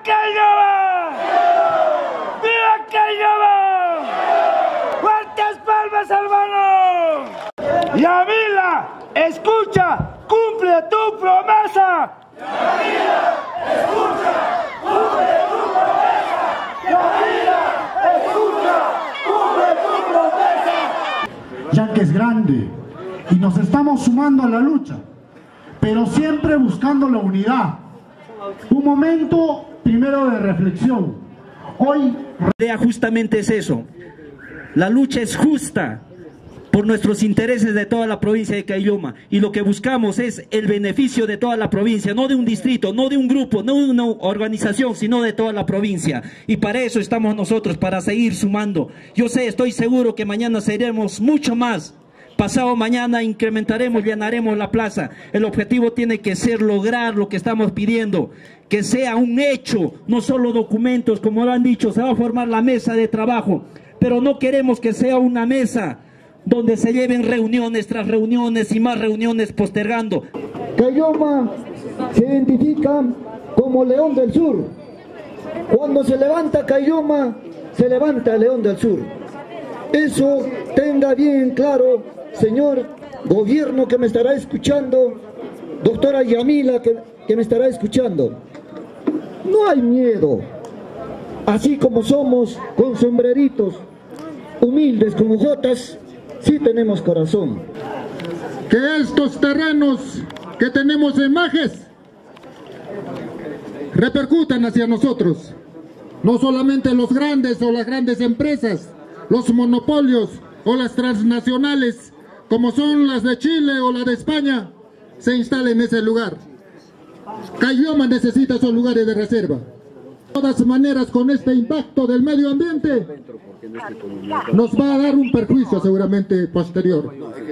Caylloma! ¡Viva Caylloma! ¡Fuertes palmas, hermano! Yamila, escucha, cumple tu promesa. Yamila, escucha, cumple tu promesa. Yamila, escucha, cumple tu promesa. Ya que es grande y nos estamos sumando a la lucha, pero siempre buscando la unidad. Un momento primero de reflexión. Hoy la idea justamente es eso. La lucha es justa por nuestros intereses de toda la provincia de Caylloma, y lo que buscamos es el beneficio de toda la provincia, no de un distrito, no de un grupo, no de una organización, sino de toda la provincia. Y para eso estamos nosotros, para seguir sumando. Yo sé, estoy seguro que mañana seremos mucho más. Pasado mañana incrementaremos, llenaremos la plaza. El objetivo tiene que ser lograr lo que estamos pidiendo, que sea un hecho, no solo documentos, como lo han dicho. Se va a formar la mesa de trabajo, pero no queremos que sea una mesa donde se lleven reuniones tras reuniones y más reuniones postergando. Caylloma se identifica como León del Sur. Cuando se levanta Caylloma, se levanta el León del Sur. Eso tenga bien claro, señor gobierno que me estará escuchando, doctora Yamila que me estará escuchando. No hay miedo, así como somos con sombreritos, humildes como jotas, sí tenemos corazón. que estos terrenos que tenemos en Majes repercutan hacia nosotros, no solamente los grandes o las grandes empresas, los monopolios o las transnacionales, como son las de Chile o la de España, se instalen en ese lugar. Caylloma necesita esos lugares de reserva. De todas maneras, con este impacto del medio ambiente, nos va a dar un perjuicio seguramente posterior.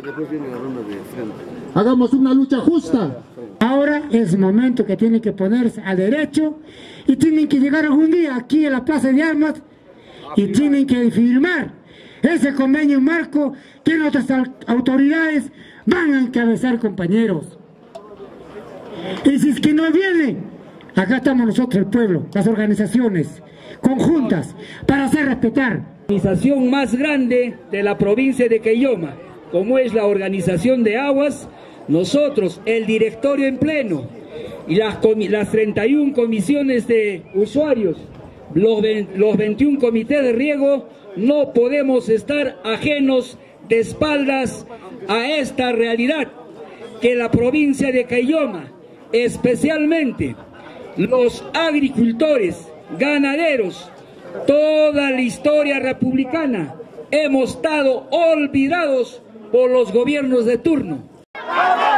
Hagamos una lucha justa. Ahora es momento que tienen que ponerse a derecho y tienen que llegar algún día aquí a la Plaza de Armas y tienen que firmar ese convenio marco que nuestras autoridades van a encabezar, compañeros. Y si es que no vienen, acá estamos nosotros, el pueblo, las organizaciones conjuntas, para hacer respetar. La organización más grande de la provincia de Caylloma, como es la Organización de Aguas, nosotros, el directorio en pleno y las 31 comisiones de usuarios, los 21 comités de riego, no podemos estar ajenos de espaldas a esta realidad, que la provincia de Caylloma, especialmente los agricultores, ganaderos, toda la historia republicana, hemos estado olvidados por los gobiernos de turno.